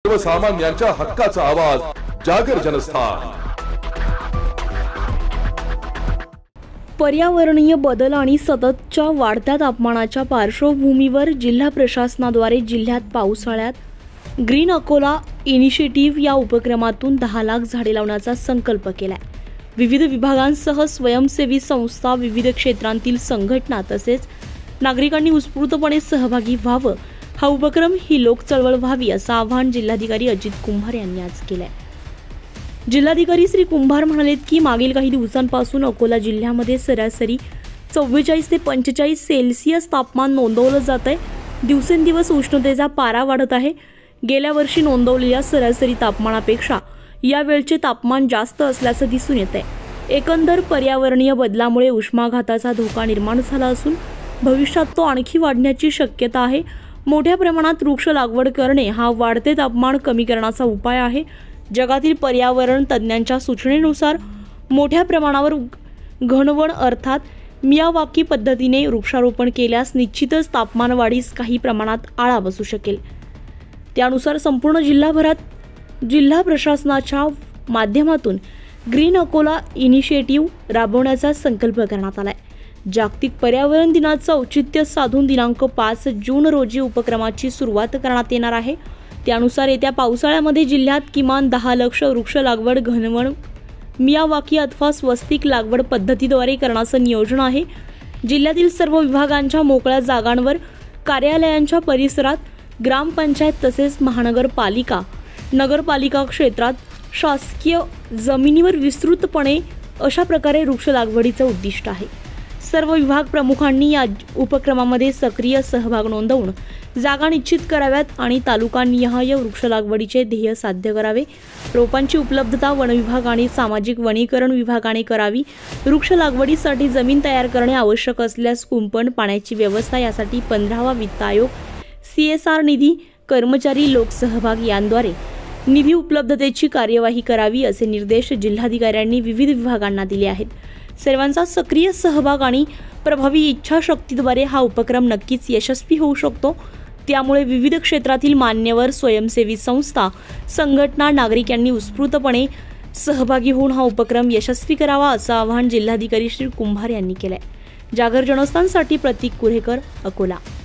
सर्वसामान्यांच्या हक्काचा आवाज जागर जनस्थान। पर्यावरणीय बदल आणि सततच्या वाढत्या तापमानाच्या पार्श्वभूमीवर जिल्हा प्रशासनाद्वारे जिल्ह्यात पावसाळ्यात ग्रीन अकोला इनिशिएटिव्ह या उपक्रमातून 10 लाख झाडे लावण्याचा संकल्प केलाय। विविध विभागांसह स्वयंसेवी संस्था, विविध क्षेत्रांतील संघटना तसेच नागरिकांनी उत्स्फूर्तपणे सहभागी व्हावं, हा उपक्रम ही लोक चळवळ व्हावी असं आवाहन जिल्हाधिकारी अजित कुंभार यांनी आज केलंय। जिल्हाधिकारी श्री कुंभार म्हणालेत की मागील काही दिवसांपासून अकोला जिल्ह्यामध्ये सरासरी 44 ते 45 सेल्सिअस तापमान नोंदवलं जात आहे। दिवसेंदिवस उष्णतेचा पारा वाढत आहे। गेल्या वर्षी नोंदवलेल्या सरासरी तापमानापेक्षा यावेळचे तापमान जास्त असल्याचं दिसून येत आहे। एकंदर पर्यावरणीय बदलामुळे उष्माघाताचा धोका निर्माण झाला असून भविष्यात तो आणखी वाढण्याची शक्यता आहे। मोठ्या प्रमाणात वृक्ष लागवड करणे हा वाढते तापमान कमी करण्याचा उपाय आहे। जगातील पर्यावरण तज्ञांच्या सूचनेनुसार मोठ्या प्रमाणावर घनवन अर्थात मियावाकी पद्धतीने वृक्षारोपण केल्यास निश्चितच तापमान वाढीस काही प्रमाणात आळा बसू शकेल। त्यानुसार संपूर्ण जिल्हाभरात जिल्हा प्रशासनाच्या माध्यमातून ग्रीन अकोला इनिशिएटिव्ह राबवण्याचा संकल्प करण्यात आलाय। जागतिक पर्यावरण दिनाचं औचित्य साधून दिनांक 5 जून रोजी उपक्रमाची सुरुवात करण्यात येणार आहे। त्यानुसार येत्या पावसाळ्यामध्ये जिल्ह्यात किमान 10 लाख वृक्ष लागवड घनवन मियावाकी अथवा स्वस्तिक लागवड पद्धतीद्वारे करण्याचं नियोजन आहे। जिल्ह्यातील सर्व विभागांच्या मोकळ्या जागांवर, कार्यालयांच्या परिसरात, ग्रामपंचायत तसेच महानगरपालिका, नगरपालिका क्षेत्रात, शासकीय जमिनीवर विस्तृतपणे अशा प्रकारे वृक्ष लागवडीचं उद्दिष्ट आहे। सर्व विभाग प्रमुखांनी या उपक्रमामध्ये सक्रिय सहभाग नोंदवून जागा निश्चित कराव्यात आणि तालुकानिहाय वृक्ष लागवडीचे ध्येय साध्य करावे। रोपांची उपलब्धता वन विभाग आणि सामाजिक वनीकरण विभागाने करावी। वृक्ष लागवडीसाठी जमीन तयार करणे आवश्यक असल्यास कुंपण, पाण्याची व्यवस्था यासाठी 15वा वित्त आयोग, CSR निधी, कर्मचारी लोकसहभाग यांद्वारे निधी उपलब्धतेची कार्यवाही करावी असे निर्देश जिल्हाधिकाऱ्यांनी विविध विभागांना दिले आहेत। सर्वांचा सक्रिय सहभाग आणि प्रभावी इच्छाशक्तीद्वारे हा उपक्रम नक्कीच यशस्वी होऊ शकतो। त्यामुळे विविध क्षेत्रातील मान्यवर, स्वयंसेवी संस्था, संघटना, नागरिक यांनी उत्स्फूर्तपणे सहभागी होऊन हा उपक्रम यशस्वी करावा असं आवाहन जिल्हाधिकारी श्री कुंभार यांनी केलंय। जागर जनस्थानसाठी प्रतीक कुरेकर, अकोला।